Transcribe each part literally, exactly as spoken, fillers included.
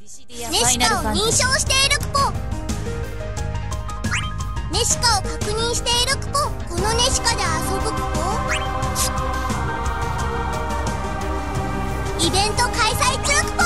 ネシカを認証しているクポ。ネシカを確認しているクポ。このネシカで遊ぶクポ。イベント開催中クポ。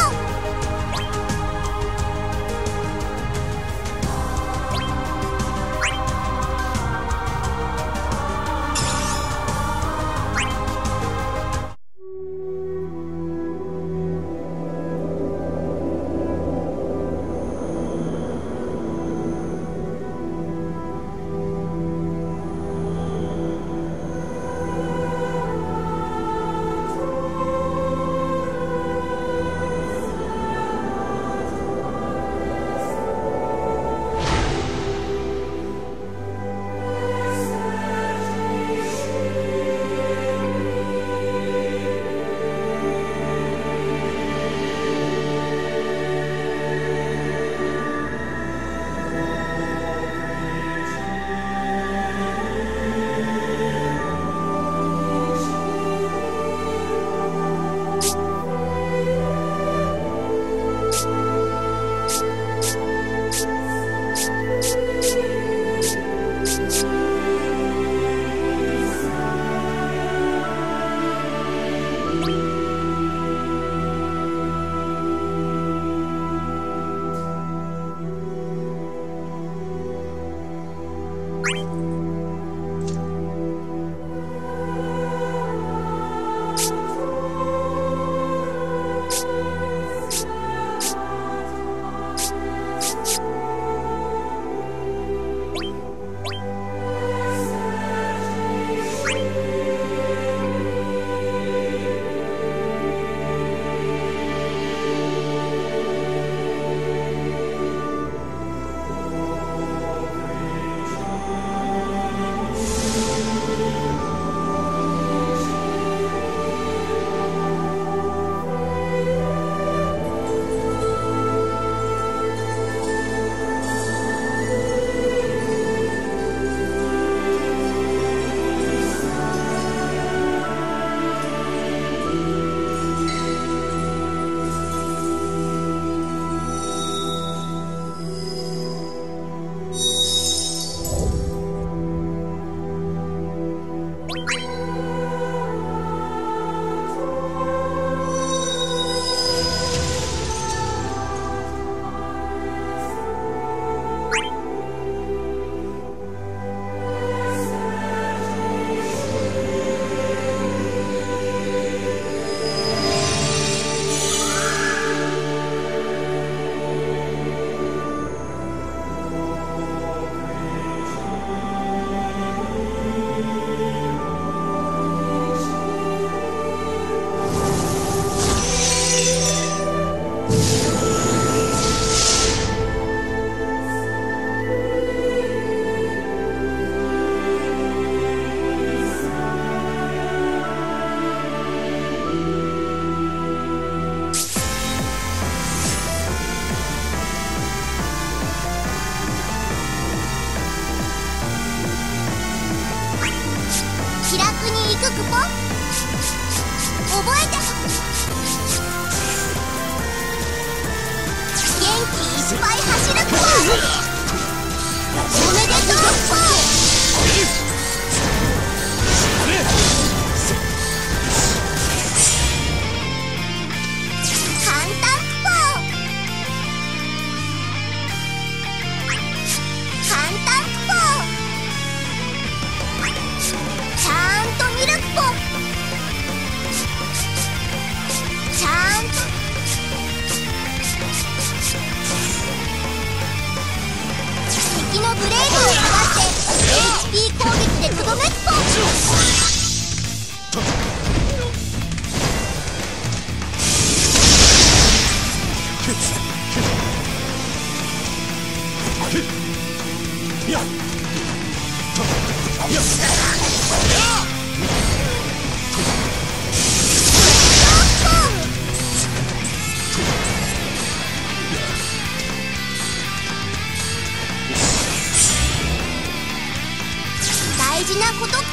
大事なことクポ。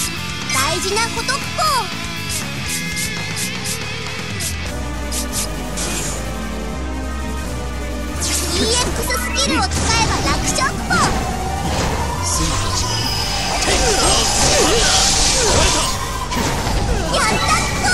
大事なことクポ。 イーエックス スキルを使えば楽勝クポ。やったっこ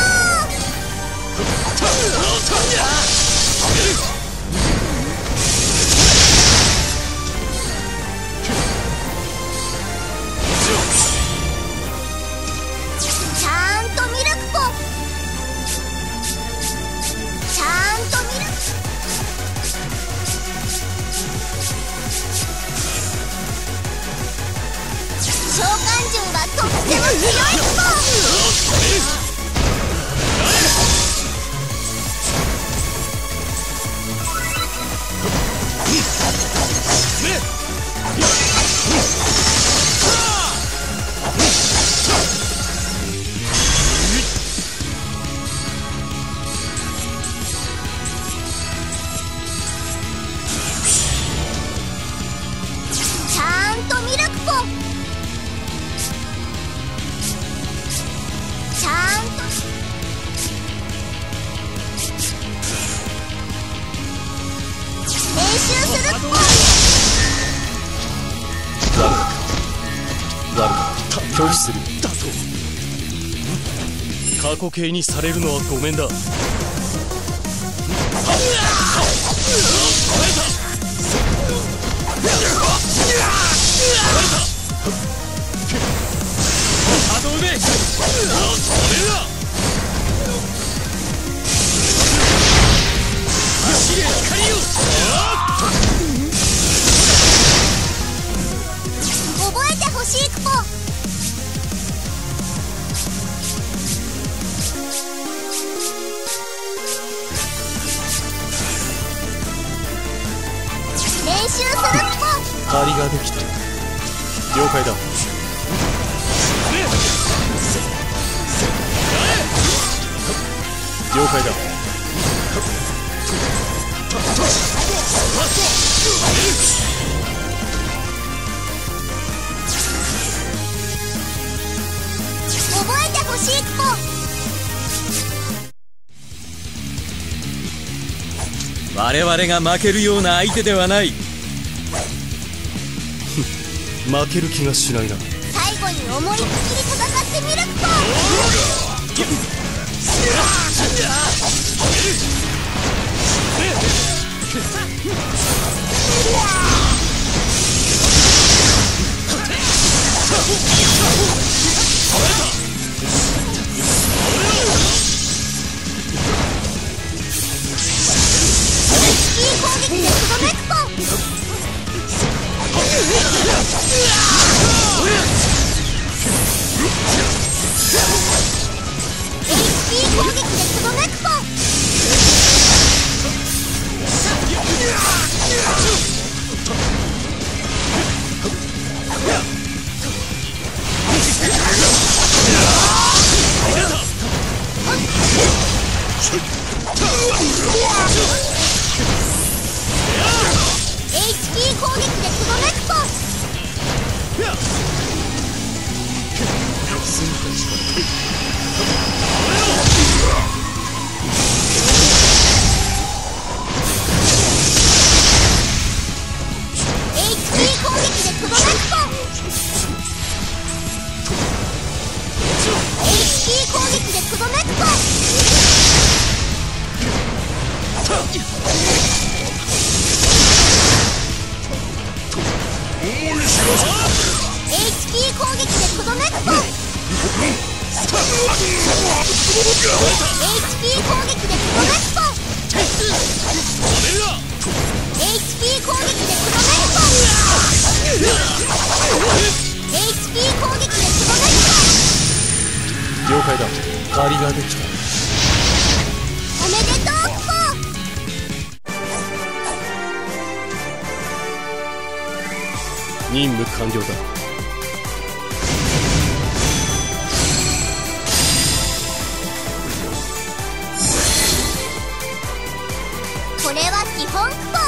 ちゃんとミルクポ。ちゃんとミルク。召喚獣がとっても強いクポ。ちゃんとミルクポ。ちゃんと練習するっぽい。 悪かった拒否するだと。過去形にされるのはごめんだ。波動で走れ光よ。 覚えてほしいクポ。練習するクポ。 借りができた。了解だ。了解だ。 覚えてほしいクポ。 我々が負けるような相手ではない。負ける気がしないな。 最後に思いっきり戦ってみるクポ。いい攻撃でとどめクポ。エイチピー 攻撃でとどめクポ。エイチピー 攻撃でとどめクポ。エイチピー 攻撃でとどめクポ。エイチピー 攻撃でとどめクポ。エイチピー 攻撃でとどめクポ。エイチピー 攻撃でとどめクポ。エイチピー 攻撃でとどめクポ。エイチピー 攻撃でとどめクポ。 了解だ。借りができた。 おめでとうクポ。 任務完了だ。 これは基本クポ。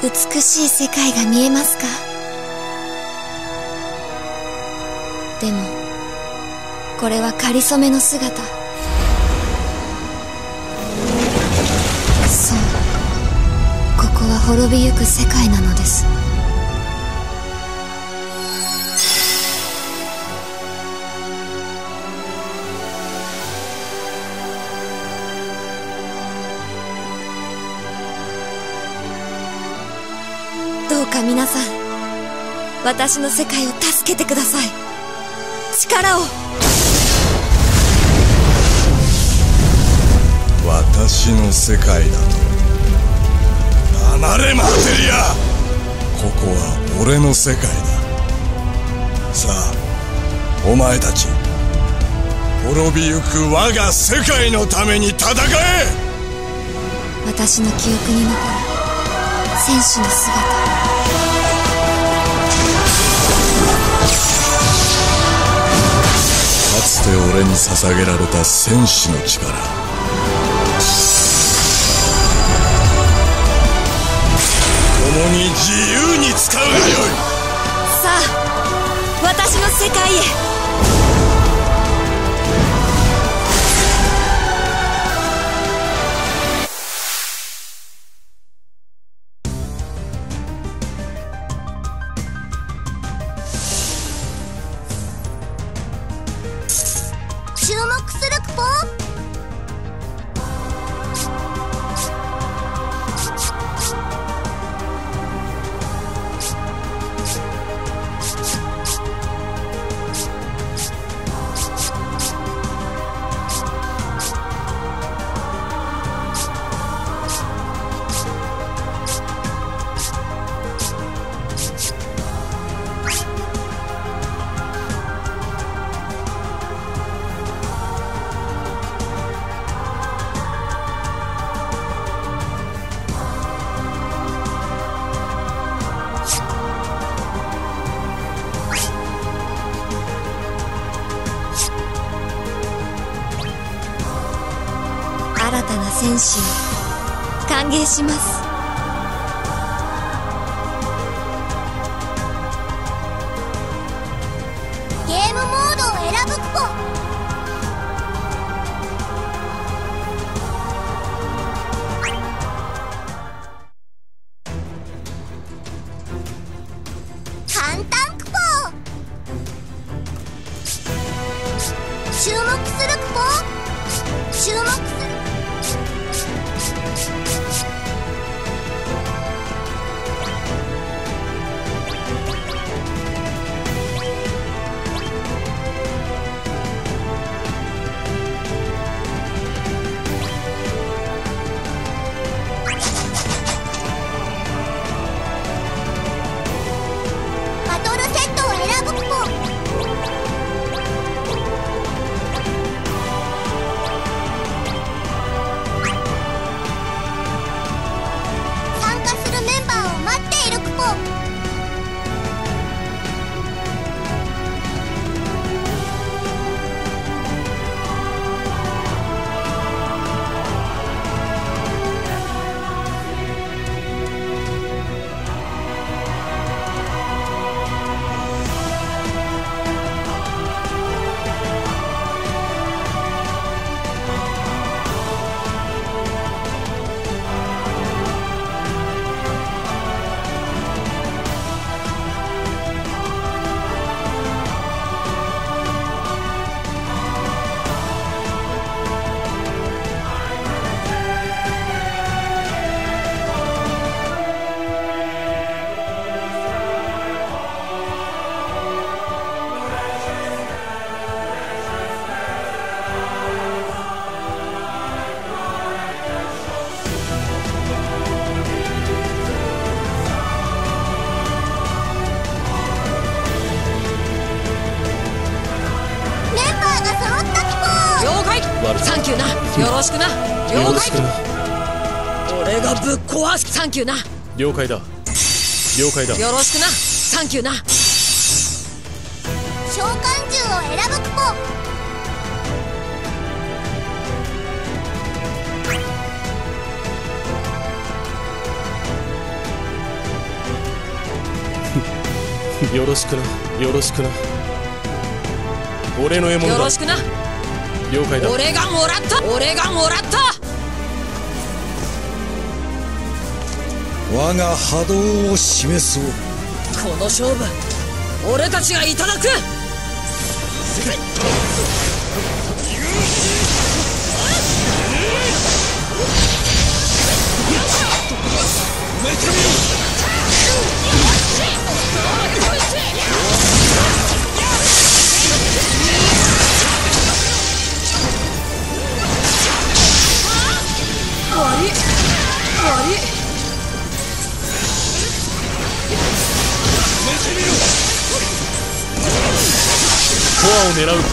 美しい世界が見えますか？でもこれは仮初めの姿。そう、ここは滅びゆく世界なのです。どうか皆さん、私の世界を助けてください。力を。 私の世界だと？離れマテリア。ここは俺の世界だ。さあお前たち、滅びゆく我が世界のために戦え。 私の記憶に残る戦士の姿。 かつて俺に捧げられた戦士の力、共に自由に使うがよい。 さあ私の世界へ。 注目するクポ。 新たな戦士を歓迎します。 ゲームモードを選ぶクポ。簡単クポ。注目するクポ。注目する。バトルセットを選ぶクポ。参加するメンバーを待っているクポ。 サンキューな。よろしくな。了解。俺がぶっ壊す。サンキューな。 了解だ了解だ。 よろしくな。サンキューな。 召喚獣を選ぶクポ。 よろしくな、よろしくな。俺の獲物だ。 よろしくな。 了解だ。 俺がもらった、俺がもらった。 我が波動を示そう。 この勝負俺たちがいただく。終わり終わり。 コアを狙う。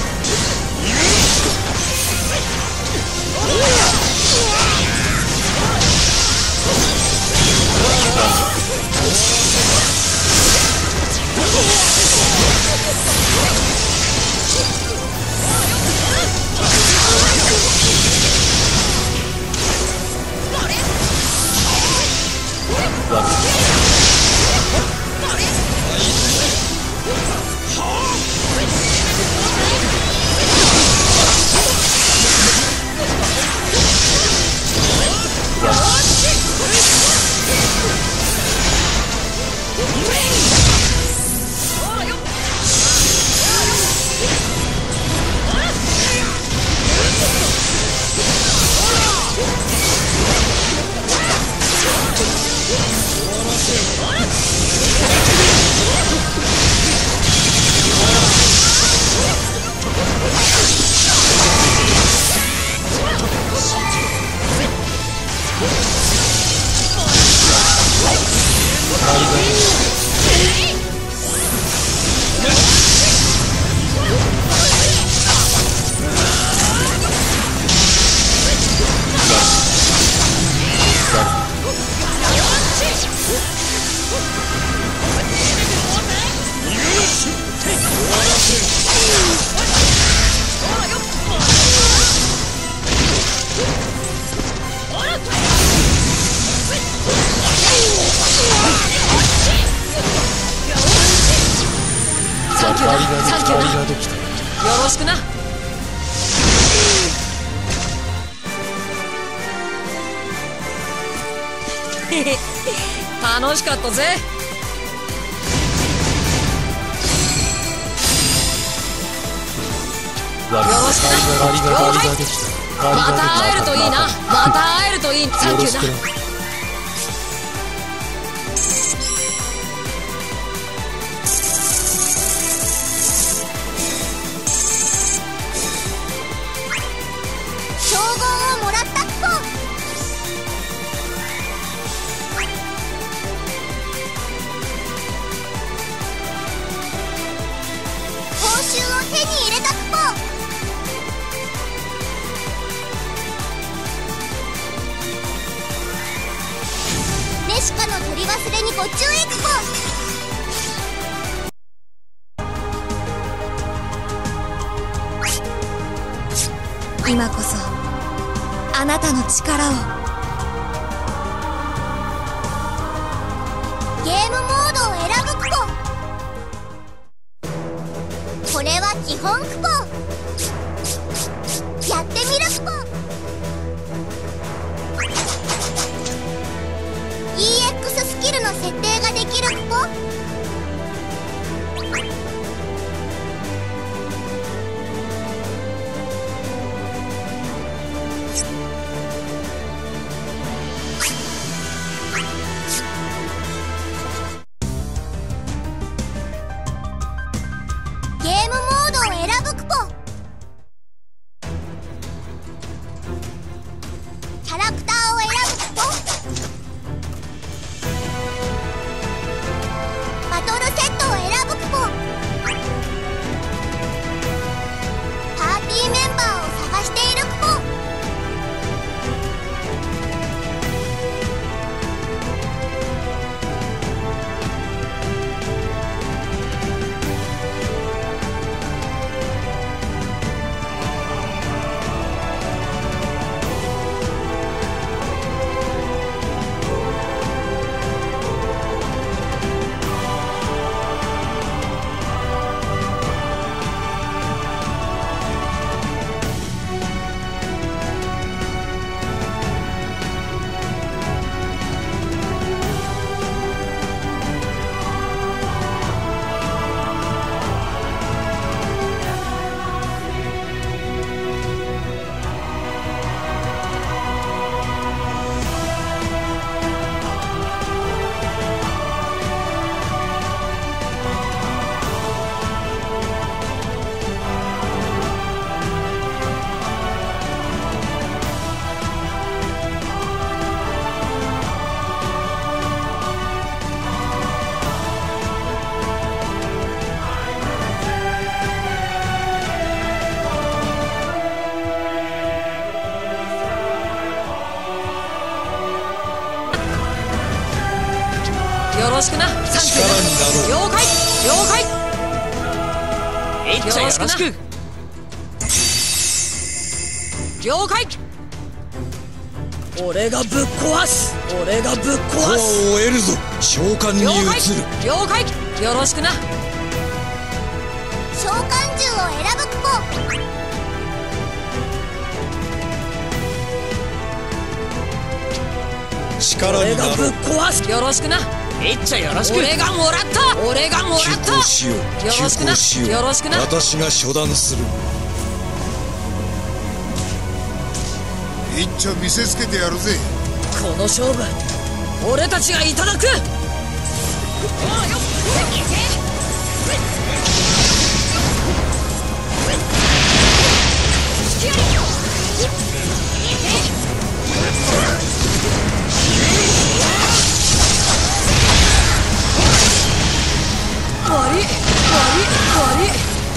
よろしくな。楽しかったぜ。よろしくな。了解。また会えるといいな。また会えるといい。サンキューな。 ネシカの取り忘れにご注意くこ。 今こそあなたの力を。 ゲームモードを選ぶくこ。これは基本くこ。やってみるくこ。イーエックス スキルの設定ができるくこ。ゲームモードを選ぶくこ。 ろしくな。サンキューな。了解了解。 えいっちゃんよろしく。 了解。俺がぶっ壊す。俺がぶっ壊す。 コアを終えるぞ。召喚に移る。 了解。よろしくな。 召喚獣を選ぶクポ。 力になろう。 俺がぶっ壊す。よろしくな。 えいっちゃんよろしく。 俺がもらった。俺がもらった。 急行しよう。 よろしくな。 急行しよう。 よろしくな。 私が処断する。 いっちょ見せつけてやるぜ。 この勝負俺たちがいただく。悪い悪い悪い。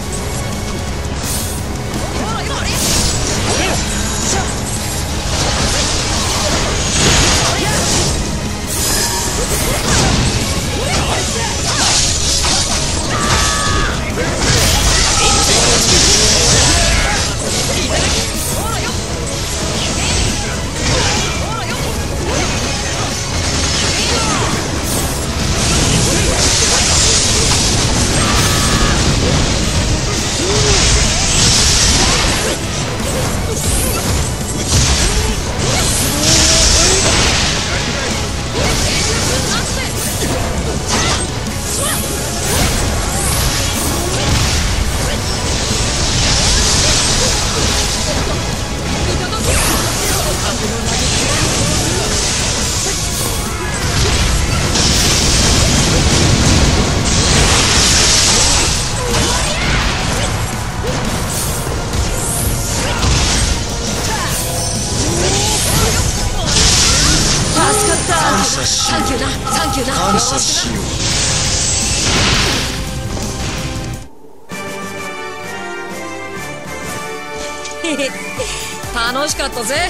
サンキューな。サンキューな。 感謝しよう。 楽しかったぜ。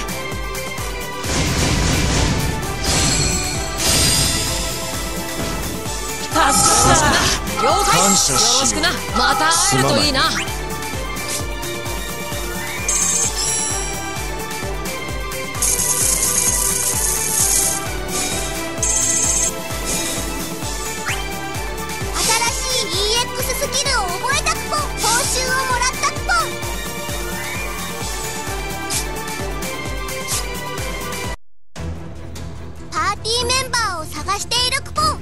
助かった。了解。 感謝しよう。 よろしくな。また会えるといいな。 スキルを覚えたクポ。報酬をもらったクポ。パーティーメンバーを探しているクポ。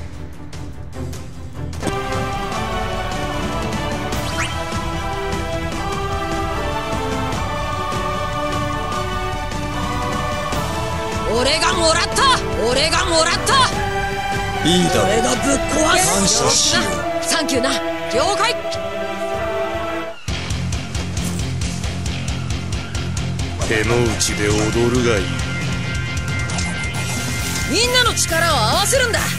俺がもらった。俺がもらった。 いいだろう。 俺がぶっ壊す。 感謝しよう。 サンキューな。了解。 手の内で踊るがいい。 みんなの力を合わせるんだ。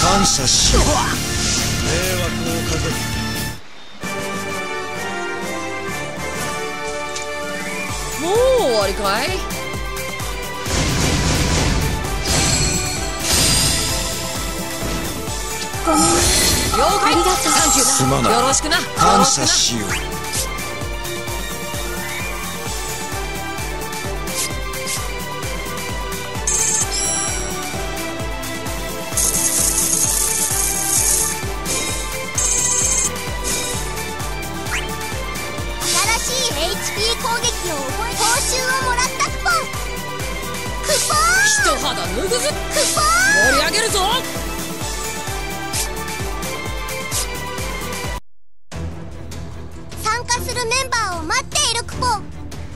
感謝しよう。 迷惑をかける。 もう終わりかい。 ごめんね。 了解。 ありがとう。 サンキューすまない。 な。よろしくな。 感謝しよう。 新しい エイチピー 攻撃を覚え報酬をもらったクポン。クポン一肌脱ぐず。 クポン盛り上げるぞ。 参加するメンバーを待っているクポン。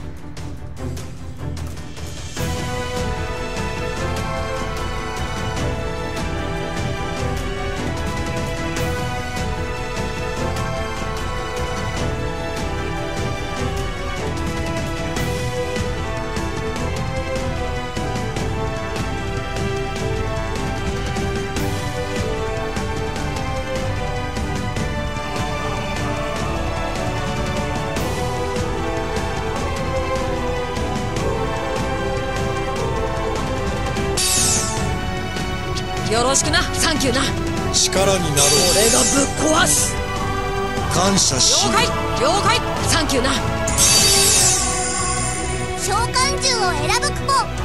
よろしくな。サンキューな。 力になろう。 俺がぶっ壊す。 感謝しよう。 了解了解。サンキューな。 召喚獣を選ぶクポン。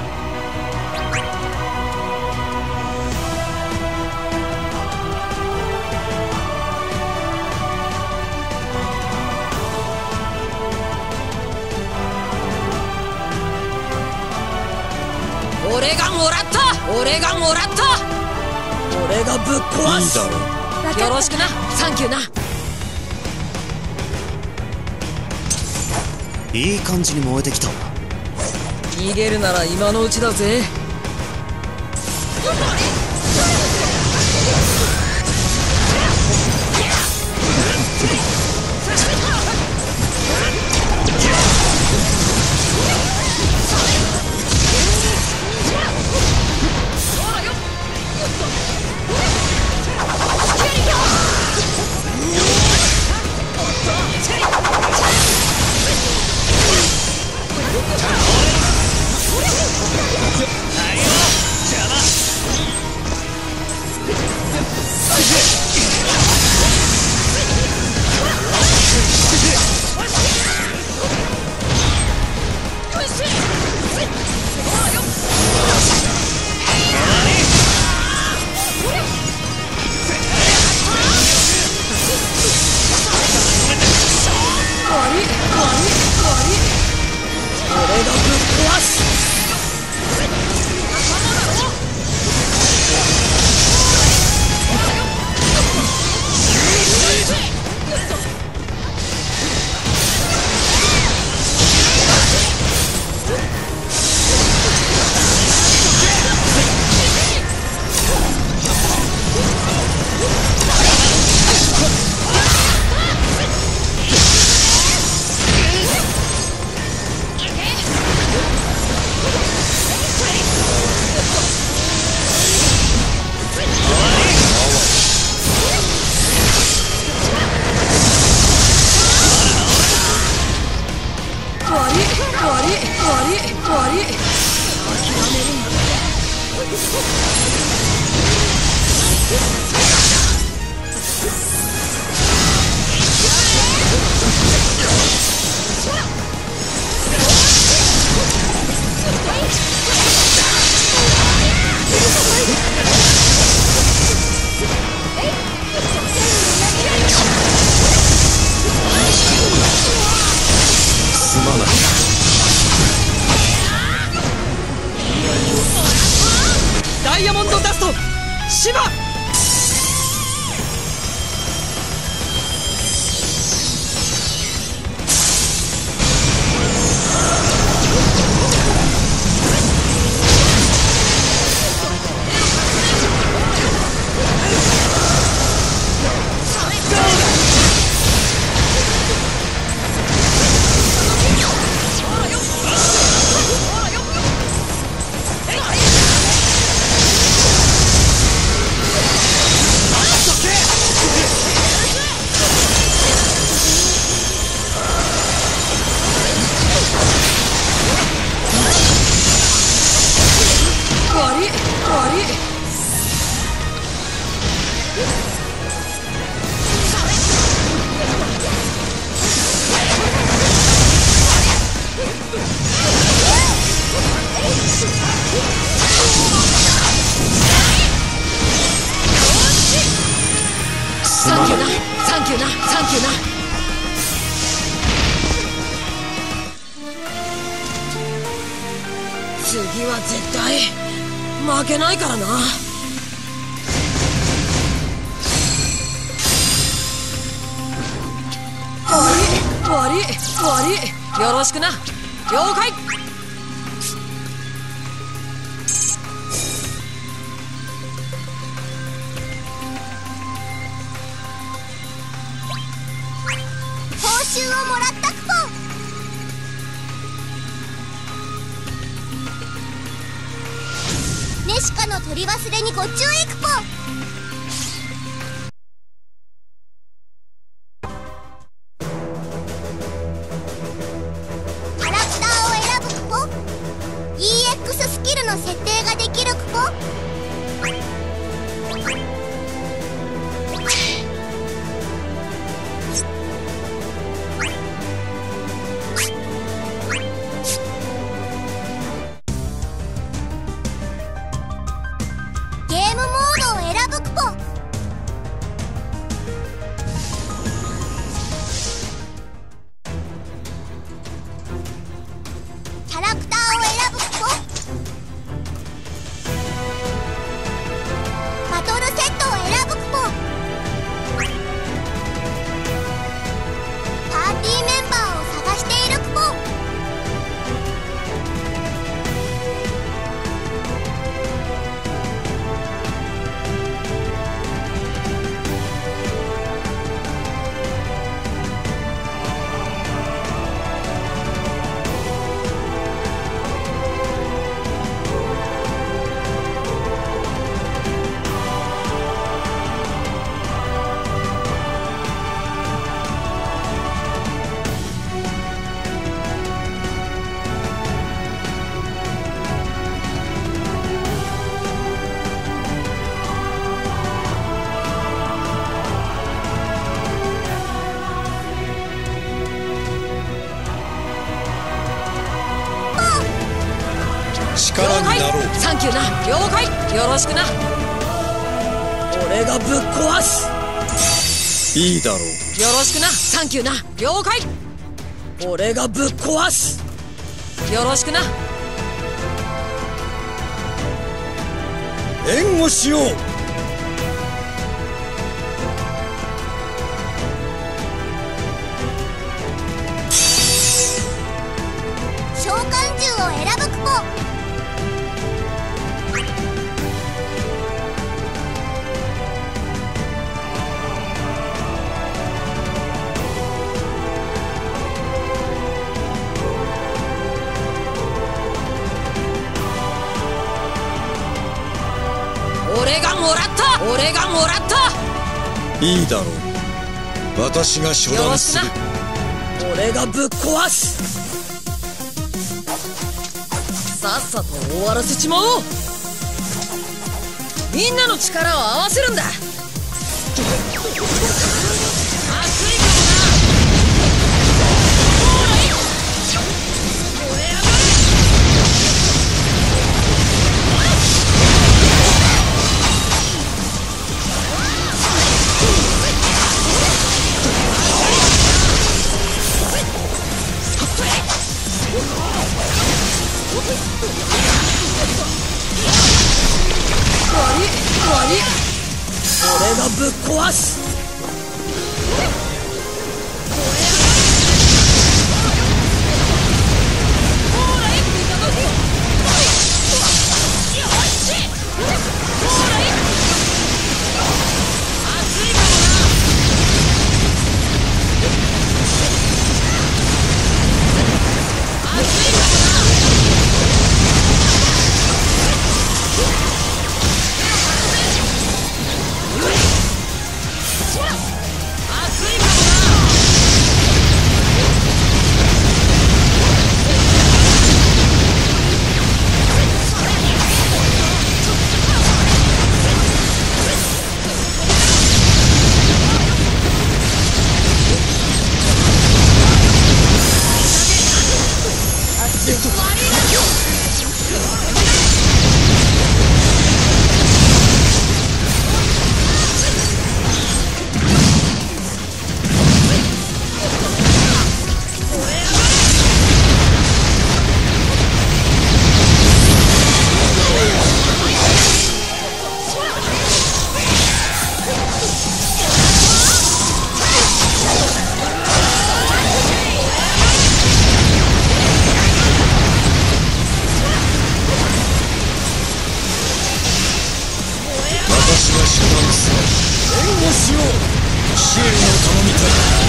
俺がもらった。俺がもらった。俺がぶっ壊す。 いいだろう。 よろしくな。サンキューな。 いい感じに燃えてきた。 逃げるなら今のうちだぜ。 サンキューな、サンキューな、サンキューな。次は絶対負けないからな。悪い悪い悪い、よろしくな。了解。 報酬をもらったクポン。ネシカの取り忘れにご注意クポン。キャラクターを選ぶクポン。 イーエックス スキルの設定ができるクポン。ゲームモードを選ぶクポン。キャラクターを選ぶクポン。バトルセットを選ぶクポン。パーティーメンバーを探しているクポン。 力になろう。 サンキューな、了解。よろしくな。俺がぶっ壊す。 いいだろう。 よろしくな、サンキューな、了解。俺がぶっ壊す。よろしくな。 援護しよう。 召喚獣を選ぶクポン。 俺がもらった俺がもらった。 いいだろう。私が処断する。 よろしくな。俺がぶっ壊す。さっさと終わらせちまおう。みんなの力を合わせるんだ。熱い悪い悪い、俺がぶっ壊す。 しよう。 支援を頼みたい。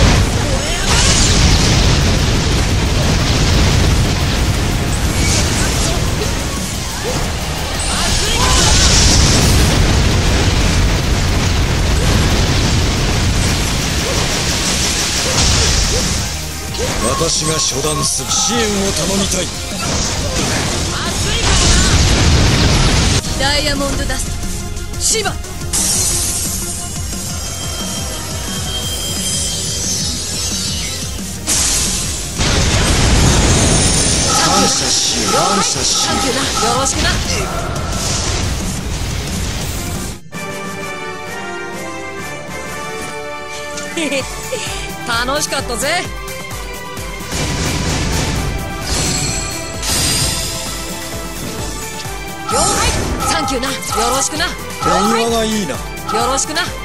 私が初段する。支援を頼みたい。 ダイヤモンドダストシバ。 感謝しよう。感謝しよサンキューな。よろしくな。へへ楽しかったぜ。了解。サンキューな。よろしくな。 う。電話がいいな。 よろしくな。